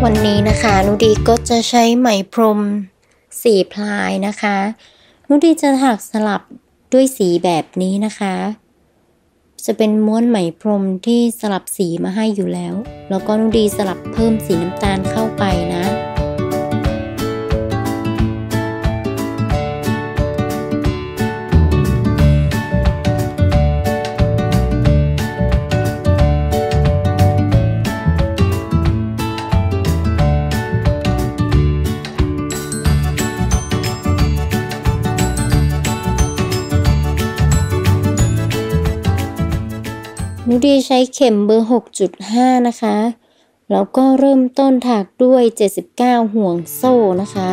วันนี้นะคะนุดีก็จะใช้ไหมพรมสีพลายนะคะนุดีจะถักสลับด้วยสีแบบนี้นะคะจะเป็นม้วนไหมพรมที่สลับสีมาให้อยู่แล้วก็นุดีสลับเพิ่มสีน้ำตาลเข้าไปนะนุดีใช้เข็มเบอร์ 6.5 นะคะแล้วก็เริ่มต้นถักด้วย79ห่วงโซ่นะคะ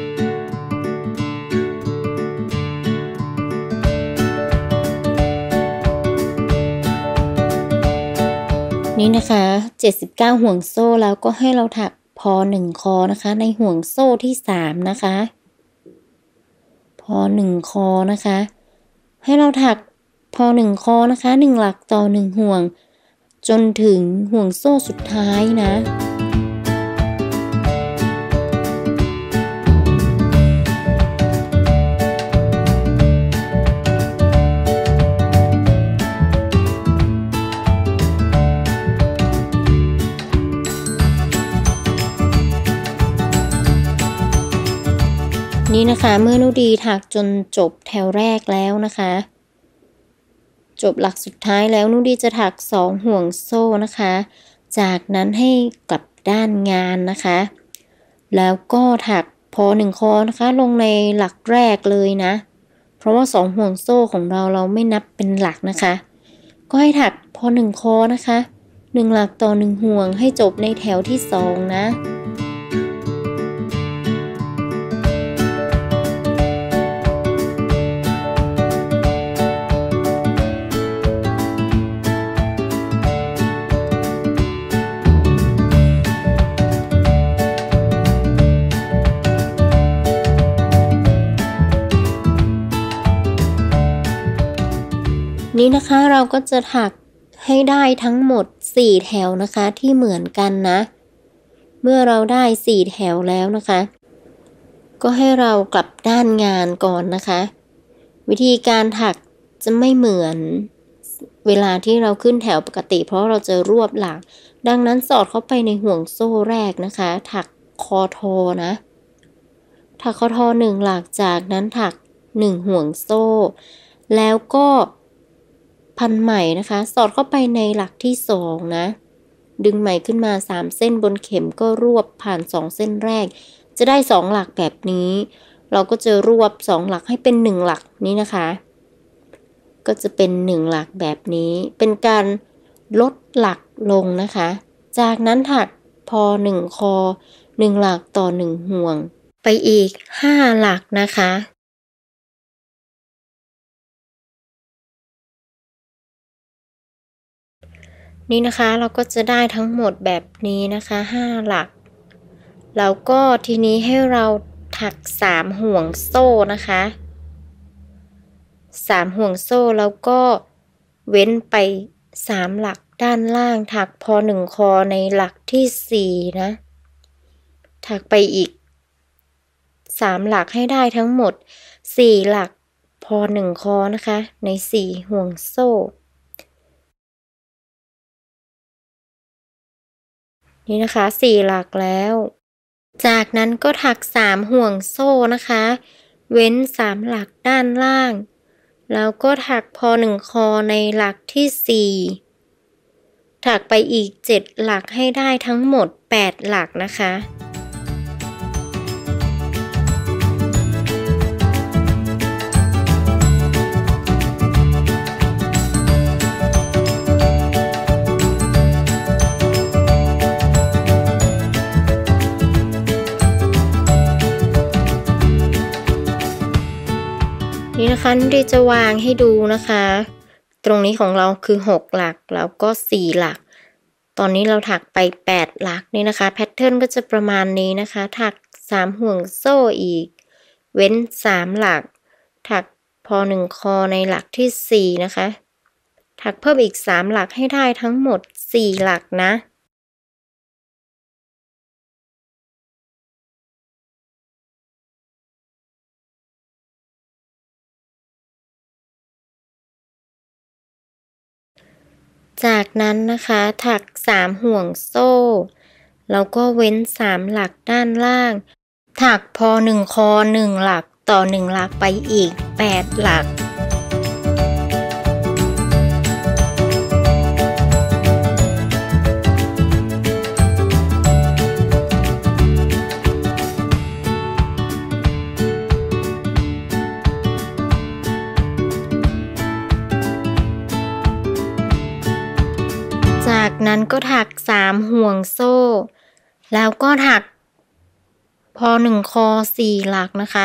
นี่นะคะ79ห่วงโซ่แล้วก็ให้เราถักพอ1คอนะคะในห่วงโซ่ที่3นะคะพอ1คอนะคะให้เราถักพอ1คอนะคะ1หลักต่อ1ห่วงจนถึงห่วงโซ่สุดท้ายนะนี่นะคะเมื่อนุดีถักจนจบแถวแรกแล้วนะคะจบหลักสุดท้ายแล้วนุดีจะถัก2ห่วงโซ่นะคะจากนั้นให้กลับด้านงานนะคะแล้วก็ถักพอ1คอนะคะลงในหลักแรกเลยนะเพราะว่า2ห่วงโซ่ของเราไม่นับเป็นหลักนะคะก็ให้ถักพอ1คอนะคะ1หลักต่อ1ห่วงให้จบในแถวที่2นะนี่นะคะเราก็จะถักให้ได้ทั้งหมด4แถวนะคะที่เหมือนกันนะเมื่อเราได้4แถวแล้วนะคะก็ให้เรากลับด้านงานก่อนนะคะวิธีการถักจะไม่เหมือนเวลาที่เราขึ้นแถวปกติเพราะเราจะรวบหลักดังนั้นสอดเข้าไปในห่วงโซ่แรกนะคะถักคอทอนะถักคอทอ1หลักจากนั้นถัก1ห่วงโซ่แล้วก็พันไหมนะคะสอดเข้าไปในหลักที่2นะดึงไหมขึ้นมา3เส้นบนเข็มก็รวบผ่าน2เส้นแรกจะได้2หลักแบบนี้เราก็จะรวบ2หลักให้เป็น1หลักนี้นะคะก็จะเป็น1หลักแบบนี้เป็นการลดหลักลงนะคะจากนั้นถักพอ1คอ1หลักต่อ1ห่วงไปอีก5หลักนะคะนี่นะคะเราก็จะได้ทั้งหมดแบบนี้นะคะ5หลักแล้วก็ทีนี้ให้เราถัก3ห่วงโซ่นะคะ3ห่วงโซ่แล้วก็เว้นไป3หลักด้านล่างถักพอ1คอในหลักที่4นะถักไปอีก3หลักให้ได้ทั้งหมด4หลักพอ1คอนะคะใน4ห่วงโซ่นี่นะคะ4หลักแล้วจากนั้นก็ถัก3ห่วงโซ่นะคะเว้น3หลักด้านล่างแล้วก็ถักพอ1คอในหลักที่4ถักไปอีก7หลักให้ได้ทั้งหมด8หลักนะคะนี่นะคะนุดีจะวางให้ดูนะคะตรงนี้ของเราคือ6หลักแล้วก็4หลักตอนนี้เราถักไป8หลักนี่นะคะแพทเทิร์นก็จะประมาณนี้นะคะถัก3ห่วงโซ่อีกเว้น3หลักถักพอ1คอในหลักที่4นะคะถักเพิ่มอีก3หลักให้ได้ทั้งหมด4หลักนะจากนั้นนะคะถัก3ห่วงโซ่แล้วก็เว้น3หลักด้านล่างถักพอ1คอ1หลักต่อ1หลักไปอีก8หลักจากนั้นก็ถัก3ห่วงโซ่แล้วก็ถักพอ1คอ4หลักนะคะ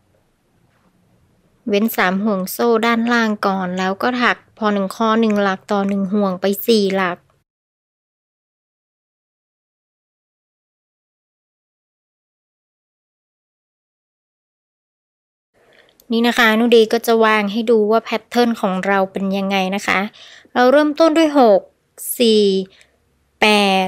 เว้น3ห่วงโซ่ด้านล่างก่อนแล้วก็ถักพอ1คอ1หลักต่อ1ห่วงไป4หลักนี่นะคะนุดีก็จะวางให้ดูว่าแพทเทิร์นของเราเป็นยังไงนะคะเราเริ่มต้นด้วย6 4 8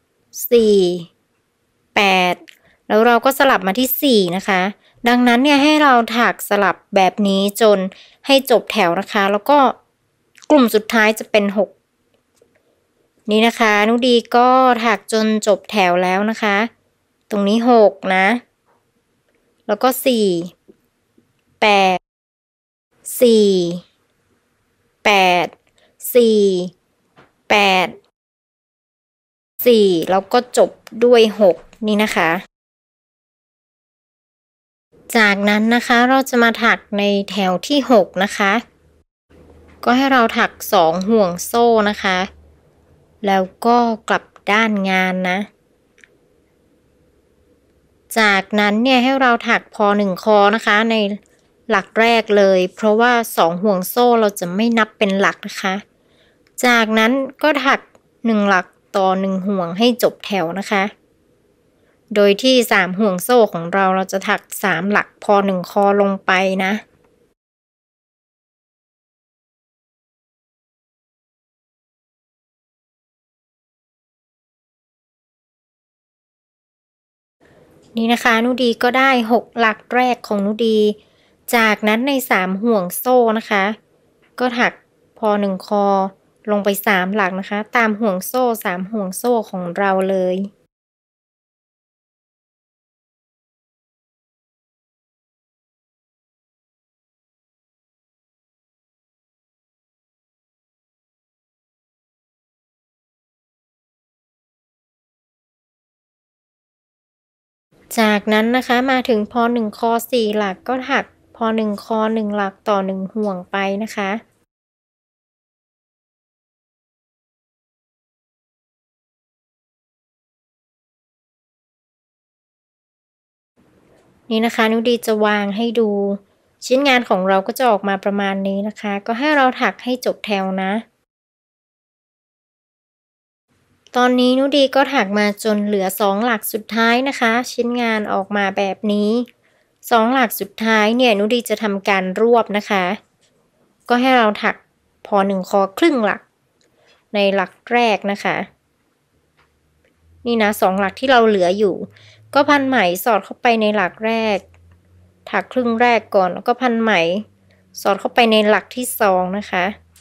4 8แล้วเราก็สลับมาที่4นะคะดังนั้นเนี่ยให้เราถักสลับแบบนี้จนให้จบแถวนะคะแล้วก็กลุ่มสุดท้ายจะเป็น6นี่นะคะนุดีก็ถักจนจบแถวแล้วนะคะตรงนี้6นะแล้วก็4 8 4 8 4 8 4แล้วก็จบด้วย6นี่นะคะจากนั้นนะคะเราจะมาถักในแถวที่6นะคะก็ให้เราถัก2ห่วงโซ่นะคะแล้วก็กลับด้านงานนะจากนั้นเนี่ยให้เราถักพอ1คอนะคะในหลักแรกเลยเพราะว่า2ห่วงโซ่เราจะไม่นับเป็นหลักนะคะจากนั้นก็ถัก1หลักต่อ1ห่วงให้จบแถวนะคะโดยที่3ห่วงโซ่ของเราจะถัก3หลักพอ1คอลงไปนะนี่นะคะนุดีก็ได้6หลักแรกของนุดีจากนั้นใน3ห่วงโซ่นะคะก็ถักพอ1คอลงไป3หลักนะคะตามห่วงโซ่3ห่วงโซ่ของเราเลยจากนั้นนะคะมาถึงพอ1คอ4หลักก็ถักพอ1คอ1หลักต่อ1ห่วงไปนะคะนี่นะคะนุดีจะวางให้ดูชิ้นงานของเราก็จะออกมาประมาณนี้นะคะก็ให้เราถักให้จบแถวนะตอนนี้นุดีก็ถักมาจนเหลือ2หลักสุดท้ายนะคะชิ้นงานออกมาแบบนี้2หลักสุดท้ายเนี่ยนุดีจะทำการรวบนะคะก็ให้เราถักพอ1คอครึ่งหลักในหลักแรกนะคะนี่นะ2หลักที่เราเหลืออยู่ก็พันไหมสอดเข้าไปในหลักแรกถักครึ่งแรกก่อนแล้วก็พันไหมสอดเข้าไปในหลักที่2นะคะ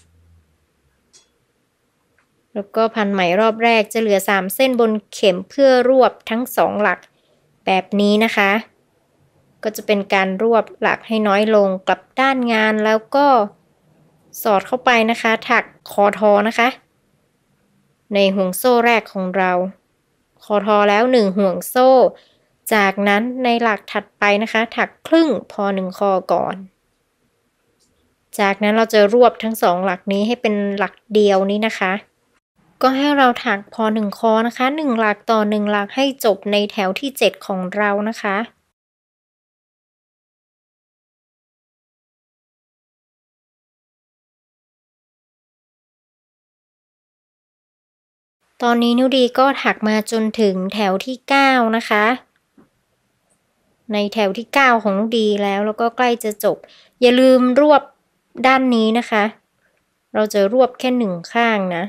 แล้วก็พันไหมรอบแรกจะเหลือ3เส้นบนเข็มเพื่อรวบทั้ง2หลักแบบนี้นะคะก็จะเป็นการรวบหลักให้น้อยลงกลับด้านงานแล้วก็สอดเข้าไปนะคะถักคอทอนะคะในห่วงโซ่แรกของเราคอทอแล้ว1ห่วงโซ่จากนั้นในหลักถัดไปนะคะถักครึ่งพอ1คอก่อนจากนั้นเราจะรวบทั้ง2หลักนี้ให้เป็นหลักเดียวนี้นะคะก็ให้เราถักพอ1คอนะคะ1หลักต่อ1หลักให้จบในแถวที่7ของเรานะคะตอนนี้นุดีก็ถักมาจนถึงแถวที่9นะคะในแถวที่9ของนุดีแล้วก็ใกล้จะจบอย่าลืมรวบด้านนี้นะคะเราจะรวบแค่1ข้างนะ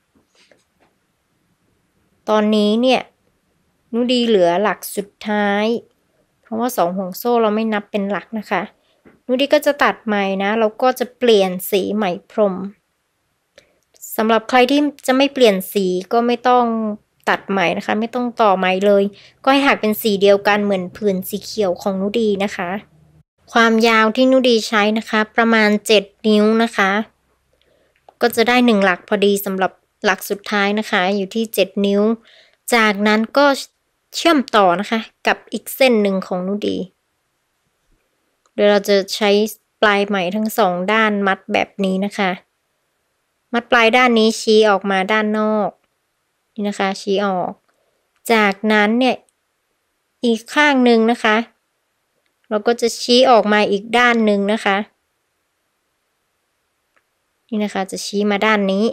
ตอนนี้เนี่ยนุดีเหลือหลักสุดท้ายเพราะว่า2ห่วงโซ่เราไม่นับเป็นหลักนะคะนุดีก็จะตัดไหมนะแล้วก็จะเปลี่ยนสีไหมพรมสำหรับใครที่จะไม่เปลี่ยนสีก็ไม่ต้องตัดใหม่นะคะไม่ต้องต่อใหม่เลยก็ให้หักเป็นสีเดียวกันเหมือนผืนสีเขียวของนุดีนะคะความยาวที่นุดีใช้นะคะประมาณ7 นิ้วนะคะก็จะได้1หลักพอดีสำหรับหลักสุดท้ายนะคะอยู่ที่7 นิ้วจากนั้นก็เชื่อมต่อนะคะกับอีกเส้นหนึ่งของนุดีโดยเราจะใช้ปลายไหมทั้ง2ด้านมัดแบบนี้นะคะมัดปลายด้านนี้ชี้ออกมาด้านนอกนี่นะคะชี้ออกจากนั้นเนี่ยอีกข้างหนึ่งนะคะเราก็จะชี้ออกมาอีกด้านหนึ่งนะคะนี่นะคะจะชี้มาด้านนี้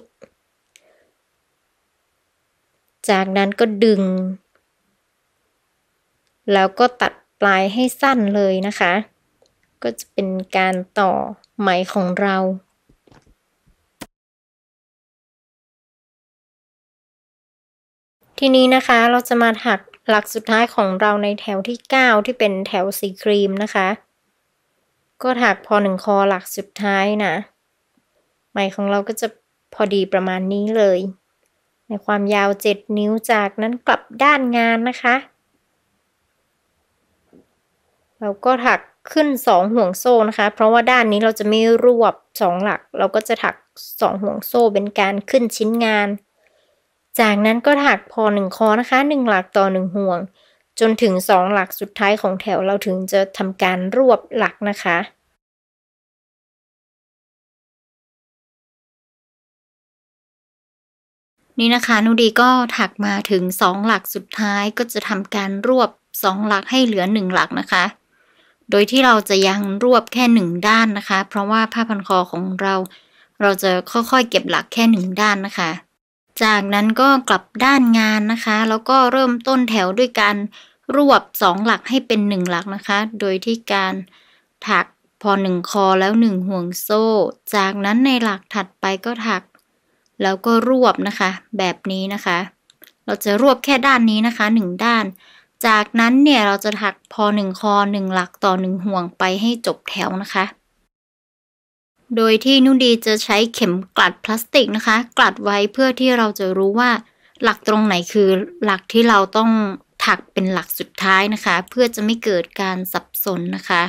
จากนั้นก็ดึงแล้วก็ตัดปลายให้สั้นเลยนะคะก็จะเป็นการต่อไหมของเราทีนี้นะคะเราจะมาถักหลักสุดท้ายของเราในแถวที่9ที่เป็นแถวสีครีมนะคะก็ถักพอ1คอหลักสุดท้ายนะไหมของเราก็จะพอดีประมาณนี้เลยในความยาว7 นิ้วจากนั้นกลับด้านงานนะคะเราก็ถักขึ้น2ห่วงโซ่นะคะเพราะว่าด้านนี้เราจะไม่รวบ2หลักเราก็จะถัก2ห่วงโซ่เป็นการขึ้นชิ้นงานจากนั้นก็ถักพอ1คอนะคะ1หลักต่อ1ห่วงจนถึง2หลักสุดท้ายของแถวเราถึงจะทำการรวบหลักนะคะนี่นะคะนุดีก็ถักมาถึง2หลักสุดท้ายก็จะทำการรวบ2หลักให้เหลือ1หลักนะคะโดยที่เราจะยังรวบแค่1ด้านนะคะเพราะว่าผ้าพันคอของเราจะค่อยๆเก็บหลักแค่1ด้านนะคะจากนั้นก็กลับด้านงานนะคะแล้วก็เริ่มต้นแถวด้วยการรวบ2หลักให้เป็น1หลักนะคะโดยที่การถักพอ1คอแล้ว1ห่วงโซ่จากนั้นในหลักถัดไปก็ถักแล้วก็รวบนะคะแบบนี้นะคะเราจะรวบแค่ด้านนี้นะคะ1ด้านจากนั้นเนี่ยเราจะถักพอ1คอ1หลักต่อ1ห่วงไปให้จบแถวนะคะโดยที่นุดีจะใช้เข็มกลัดพลาสติกนะคะกลัดไว้เพื่อที่เราจะรู้ว่าหลักตรงไหนคือหลักที่เราต้องถักเป็นหลักสุดท้ายนะคะเพื่อจะไม่เกิดการสับสนนะคะ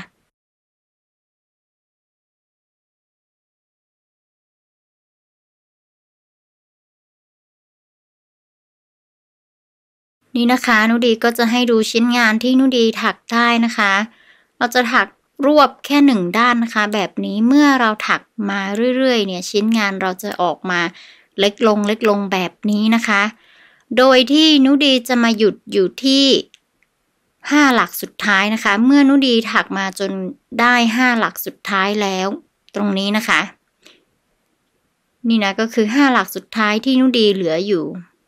นี่นะคะนุดีก็จะให้ดูชิ้นงานที่นุดีถักได้นะคะเราจะถักรวบแค่1ด้านนะคะแบบนี้เมื่อเราถักมาเรื่อยๆเนี่ยชิ้นงานเราจะออกมาเล็กลงแบบนี้นะคะโดยที่นุดีจะมาหยุดอยู่ที่5หลักสุดท้ายนะคะเมื่อนุดีถักมาจนได้5หลักสุดท้ายแล้วตรงนี้นะคะนี่นะก็คือ5หลักสุดท้ายที่นุดีเหลืออยู่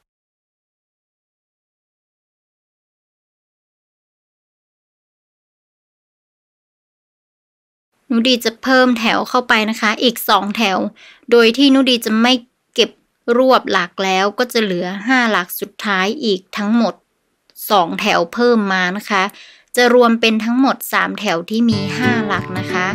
นุดีจะเพิ่มแถวเข้าไปนะคะอีก2แถวโดยที่นุดีจะไม่เก็บรวบหลักแล้วก็จะเหลือ5หลักสุดท้ายอีกทั้งหมด2แถวเพิ่มมานะคะจะรวมเป็นทั้งหมด3แถวที่มี5หลักนะคะ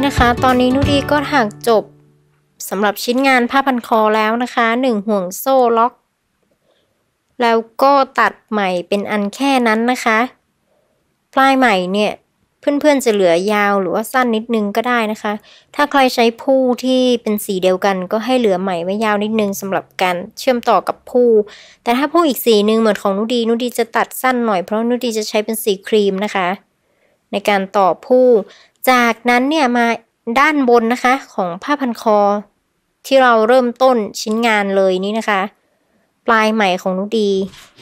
นะคะตอนนี้นุดีก็ถักจบสำหรับชิ้นงานผ้าพันคอแล้วนะคะ1ห่วงโซ่ล็อกแล้วก็ตัดไหมเป็นอันแค่นั้นนะคะปลายไหมเนี่ยเพื่อนๆจะเหลือยาวหรือว่าสั้นนิดนึงก็ได้นะคะถ้าใครใช้ผู้ที่เป็นสีเดียวกันก็ให้เหลือไหมไว้ยาวนิดนึงสำหรับการเชื่อมต่อกับผู้แต่ถ้าผู้อีกสีนึงเหมือนของนุดีจะตัดสั้นหน่อยเพราะนุดีจะใช้เป็นสีครีมนะคะในการต่อผู้จากนั้นเนี่ยมาด้านบนนะคะของผ้าพันคอที่เราเริ่มต้นชิ้นงานเลยนี่นะคะปลายไหมของนุดี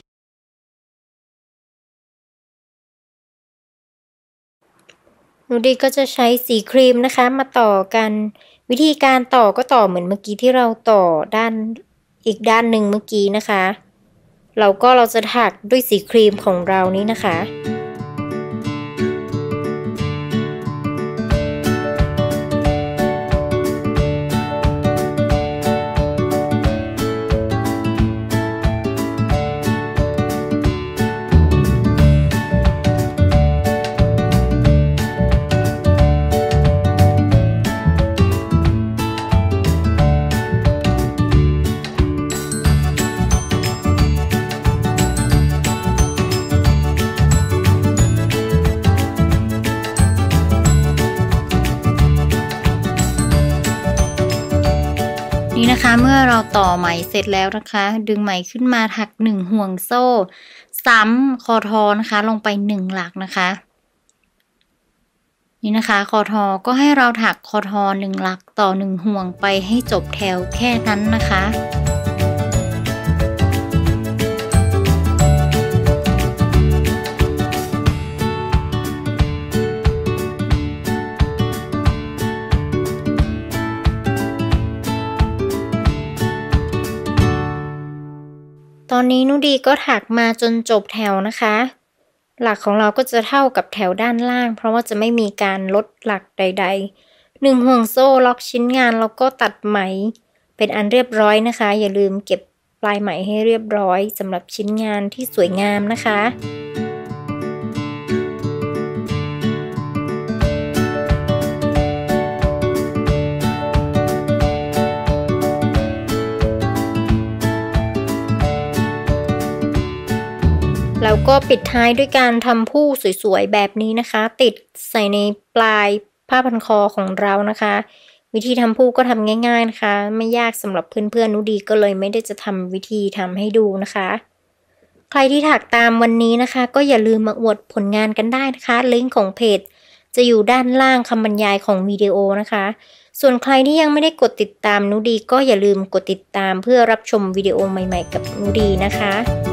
ก็จะใช้สีครีมนะคะมาต่อกันวิธีการต่อก็ต่อเหมือนเมื่อกี้ที่เราต่อด้านอีกด้านหนึ่งเมื่อกี้นะคะเราจะถักด้วยสีครีมของเรานี้นะคะนี่นะคะเมื่อเราต่อไหมเสร็จแล้วนะคะดึงไหมขึ้นมาถัก1ห่วงโซ่ซ้ำคอทอนะคะลงไป1หลักนะคะนี่นะคะคอทอก็ให้เราถักคอทอ1หลักต่อ1ห่วงไปให้จบแถวแค่นั้นนะคะตอนนี้นุดีก็ถักมาจนจบแถวนะคะหลักของเราก็จะเท่ากับแถวด้านล่างเพราะว่าจะไม่มีการลดหลักใดๆ1ห่วงโซ่ล็อกชิ้นงานแล้วก็ตัดไหมเป็นอันเรียบร้อยนะคะอย่าลืมเก็บปลายไหมให้เรียบร้อยสำหรับชิ้นงานที่สวยงามนะคะแล้วก็ปิดท้ายด้วยการทำผู้สวยๆแบบนี้นะคะติดใส่ในปลายผ้าพันคอของเรานะคะวิธีทำผู้ก็ทำง่ายๆนะคะไม่ยากสำหรับเพื่อนๆนุดีก็เลยไม่ได้จะทำวิธีทำให้ดูนะคะใครที่ถักตามวันนี้นะคะก็อย่าลืมมาอวดผลงานกันได้นะคะลิงก์ของเพจจะอยู่ด้านล่างคำบรรยายของวิดีโอนะคะส่วนใครที่ยังไม่ได้กดติดตามนุดีก็อย่าลืมกดติดตามเพื่อรับชมวิดีโอใหม่ๆกับนุดีนะคะ